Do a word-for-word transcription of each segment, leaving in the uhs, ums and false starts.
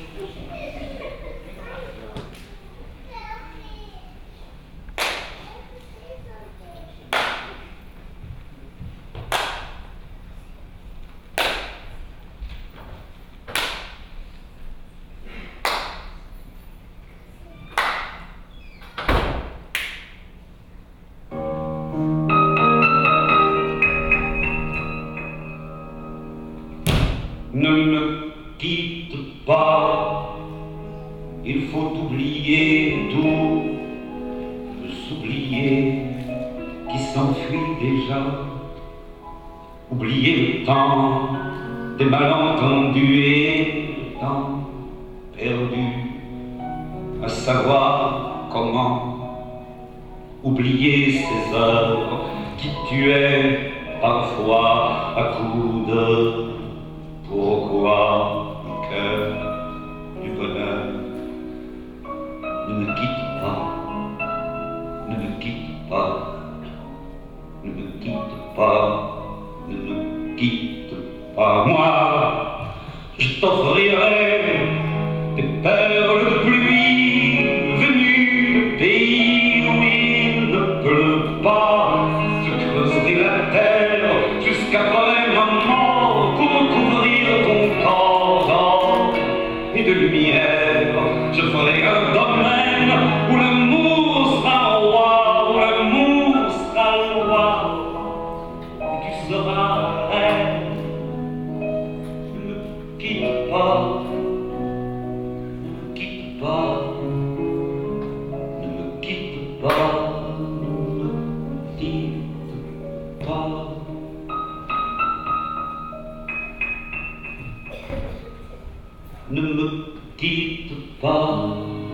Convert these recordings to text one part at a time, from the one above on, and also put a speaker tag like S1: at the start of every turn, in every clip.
S1: Ne me quitte pas, il faut oublier tout, s'oublier qui s'enfuit déjà, oublier le temps des malentendus et le temps perdu, à savoir comment oublier ces heures qui tuaient parfois à coups de pourquoi mon cœur du bonheur ne me quitte pas, ne me quitte pas, ne me quitte pas, ne me quitte pas. Moi, je t'offrirai des perles de pluie venues de pays où il ne pleut pas. Je creuserai la terre jusqu'après ma mort pour couvrir ton corps et de lumière. Je ferai un domaine où l'amour sera roi, où l'amour sera loi, et tu seras reine. Ne me quitte pas, ne me quitte pas, ne me quitte pas, ne me quitte pas. Ne me quitte pas,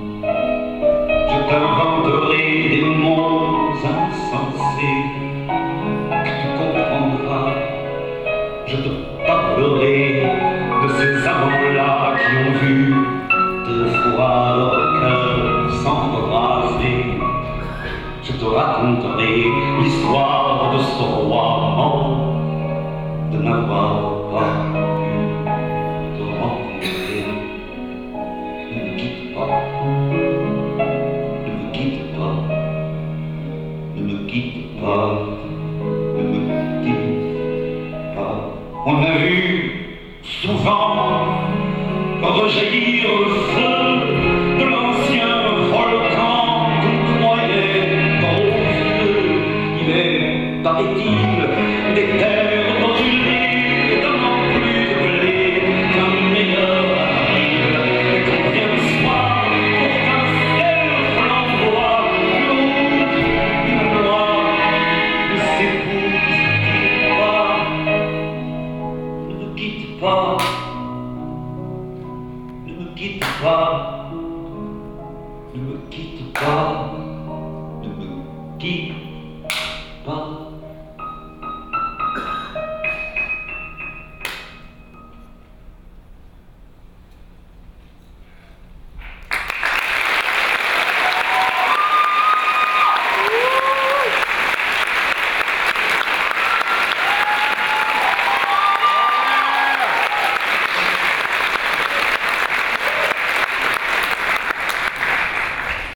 S1: je t'inventerai des mots insensés que tu comprendras. Je te parlerai de ces amants-là qui ont vu deux fois leur cœur s'embraser. Je te raconterai l'histoire de ce roi mort, de n'avoir pas pu te rencontrer. Ne me quitte pas, ne me quitte pas, ne me quitte pas, ne me quitte pas. On a vu souvent rejaillir le feu de l'ancien volcan qu'on croyait trop vieux. Il est, paraît-il, des terres brûlées, donnant plus de blé qu'un meilleur avril. Et qu'on vient le soir pour qu'un ciel flamboie, l'autre, une noire, ne s'épouse pas. Ne me quitte pas, ne me quitte pas, ne me quitte pas.